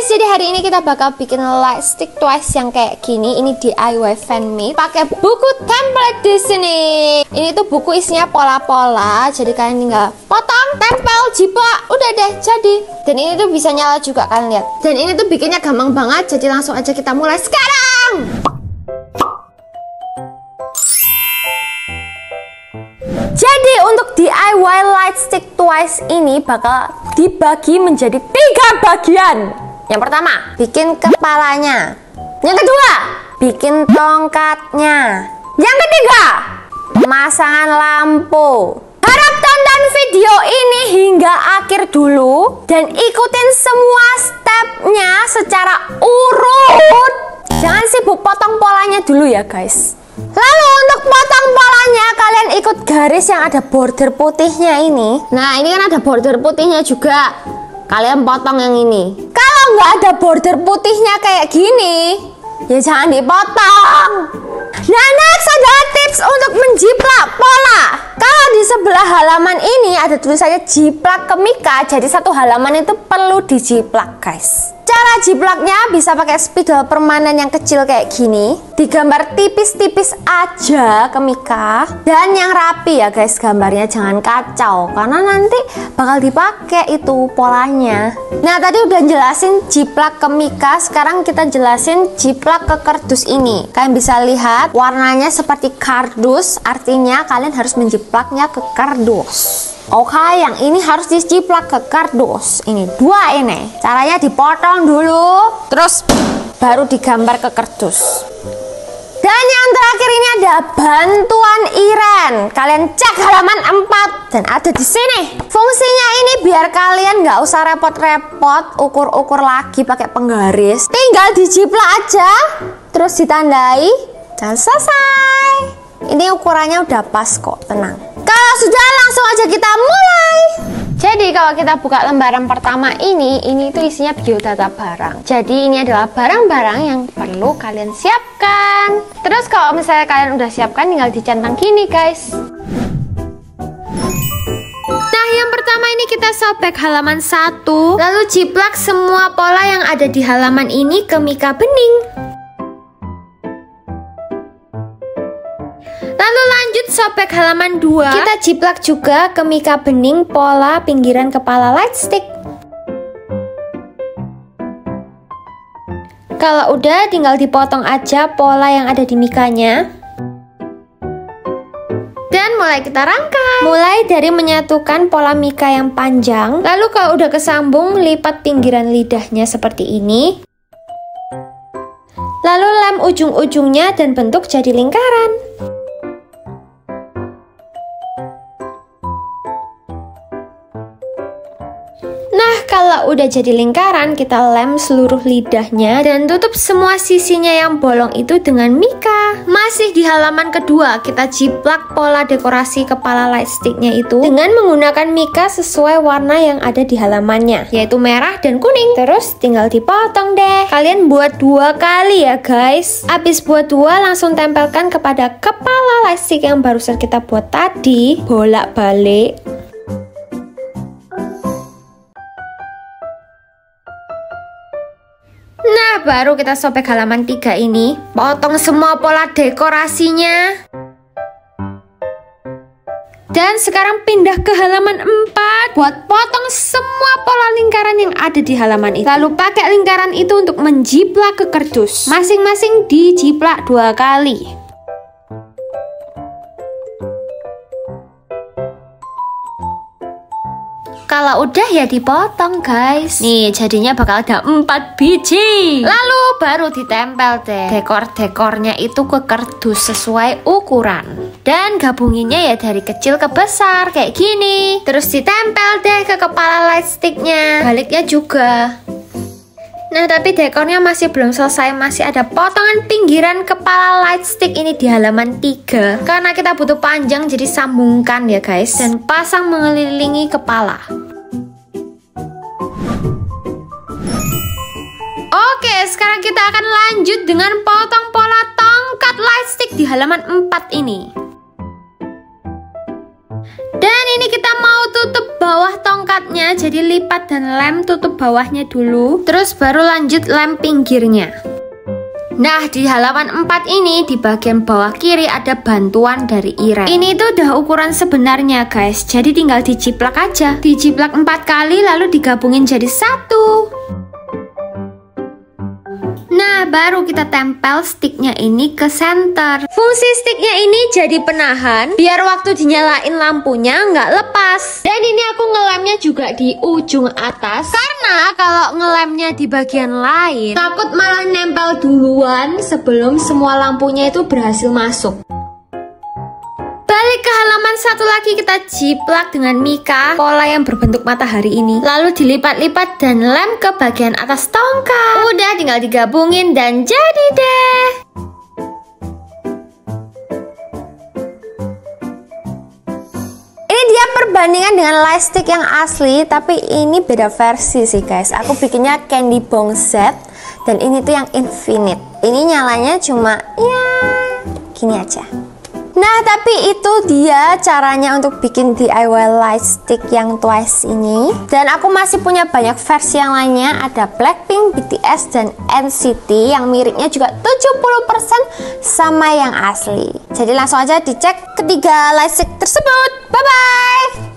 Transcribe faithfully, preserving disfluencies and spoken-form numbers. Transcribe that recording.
jadi hari ini kita bakal bikin light stick twice yang kayak gini. Ini D I Y fan made pakai buku template di sini. Ini tuh buku isinya pola-pola, jadi kalian tinggal potong, tempel, jiplak, udah deh jadi. Dan ini tuh bisa nyala juga, kalian lihat. Dan ini tuh bikinnya gampang banget, jadi langsung aja kita mulai sekarang. Jadi untuk D I Y light stick twice ini bakal dibagi menjadi tiga bagian. Yang pertama, bikin kepalanya. Yang kedua, bikin tongkatnya. Yang ketiga, pemasangan lampu. Harap tonton video ini hingga akhir dulu dan ikutin semua stepnya secara urut. Jangan sibuk potong polanya dulu ya guys. Lalu untuk potong polanya, kalian ikut garis yang ada border putihnya ini. Nah, ini kan ada border putihnya juga. Kalian potong yang ini. Kalau nggak ada border putihnya kayak gini, ya jangan dipotong. Nah, next ada tips untuk menjiplak pola. Kalau di sebelah halaman ini ada tulisannya jiplak kemika, jadi satu halaman itu perlu dijiplak guys. Cara jiplaknya bisa pakai spidol permanen yang kecil kayak gini. Digambar tipis-tipis aja kemika. Dan yang rapi ya guys, gambarnya jangan kacau, karena nanti bakal dipakai itu polanya. Nah, tadi udah jelasin jiplak kemika, sekarang kita jelasin jiplak ke kardus ini. Kalian bisa lihat warnanya seperti kardus, artinya kalian harus menjiplaknya ke kardus. Oke, yang ini harus dijiplak ke kardus. Ini dua ini. Caranya dipotong dulu, terus baru digambar ke kardus. Dan yang terakhir ini ada bantuan Iren. Kalian cek halaman empat dan ada di sini. Fungsinya ini biar kalian nggak usah repot-repot ukur-ukur lagi pakai penggaris. Tinggal dijiplak aja, terus ditandai dan selesai. Ini ukurannya udah pas kok, tenang. Kalau sudah, langsung aja kita mulai. Jadi kalau kita buka lembaran pertama ini, ini itu isinya biodata barang. Jadi ini adalah barang-barang yang perlu kalian siapkan. Terus kalau misalnya kalian udah siapkan, tinggal dicentang gini guys. Nah, yang pertama ini kita sobek halaman satu, lalu jiplak semua pola yang ada di halaman ini ke mika bening. Lalu lanjut sobek halaman dua. Kita jiplak juga ke mika bening pola pinggiran kepala light stick. Kalau udah, tinggal dipotong aja pola yang ada di mikanya. Dan mulai kita rangkai. Mulai dari menyatukan pola mika yang panjang. Lalu kalau udah kesambung, lipat pinggiran lidahnya seperti ini. Lalu lem ujung-ujungnya dan bentuk jadi lingkaran. Kalau udah jadi lingkaran, kita lem seluruh lidahnya dan tutup semua sisinya yang bolong itu dengan mika. Masih di halaman kedua, kita jiplak pola dekorasi kepala light sticknya itu dengan menggunakan mika sesuai warna yang ada di halamannya, yaitu merah dan kuning. Terus tinggal dipotong deh. Kalian buat dua kali ya guys. Habis buat dua, langsung tempelkan kepada kepala light stick yang barusan kita buat tadi. Bolak-balik. Nah, baru kita sobek halaman tiga ini. Potong semua pola dekorasinya. Dan sekarang pindah ke halaman empat. Buat potong semua pola lingkaran yang ada di halaman itu. Lalu pakai lingkaran itu untuk menjiplak ke kardus. Masing-masing dijiplak dua kali. Kalau udah ya dipotong guys. Nih jadinya bakal ada empat biji. Lalu baru ditempel deh dekor-dekornya itu ke kardus sesuai ukuran. Dan gabunginnya ya dari kecil ke besar kayak gini. Terus ditempel deh ke kepala light sticknya. Baliknya juga. Nah, tapi dekornya masih belum selesai. Masih ada potongan pinggiran kepala light stick ini di halaman tiga. Karena kita butuh panjang, jadi sambungkan ya guys. Dan pasang mengelilingi kepala. Oke, sekarang kita akan lanjut dengan potong pola tongkat light stick di halaman empat ini. Dan ini kita mau tutup bawah tongkatnya, jadi lipat dan lem tutup bawahnya dulu, terus baru lanjut lem pinggirnya. Nah, di halaman empat ini di bagian bawah kiri ada bantuan dari Irem. Ini tuh udah ukuran sebenarnya guys, jadi tinggal diciplak aja. Diciplak empat kali lalu digabungin jadi satu. Nah, baru kita tempel sticknya ini ke center. Fungsi sticknya ini jadi penahan, biar waktu dinyalain lampunya nggak lepas. Dan ini aku ngelemnya juga di ujung atas, karena kalau ngelemnya di bagian lain, takut malah nempel duluan sebelum semua lampunya itu berhasil masuk. Balik ke halaman satu lagi, kita jiplak dengan mika pola yang berbentuk matahari ini. Lalu dilipat-lipat dan lem ke bagian atas tongkat. Udah tinggal digabungin dan jadi deh. Ini dia perbandingan dengan lightstick yang asli, tapi ini beda versi sih guys. Aku bikinnya Candy Bong Z dan ini tuh yang infinite. Ini nyalanya cuma ya gini aja. Nah, tapi itu dia caranya untuk bikin D I Y light stick yang Twice ini. Dan aku masih punya banyak versi yang lainnya. Ada Blackpink, B T S, dan N C T yang miripnya juga tujuh puluh persen sama yang asli. Jadi langsung aja dicek ketiga light stick tersebut. Bye-bye!